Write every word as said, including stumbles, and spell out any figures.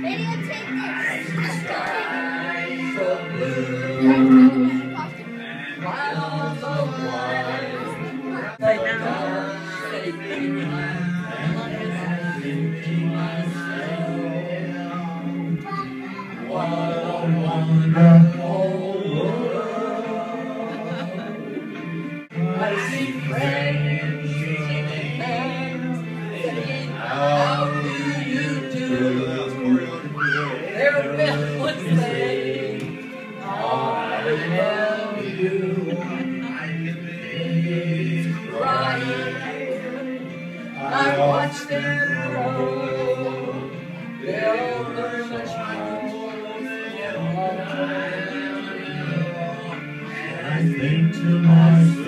Videotape this. Skies of blue, clouds of white, Right now. what a wonderful world. I see friends shaking hands, saying, how do you do? Their best would say, I love you. Babies crying, I watch them grow. They'll learn much more. And I think to myself,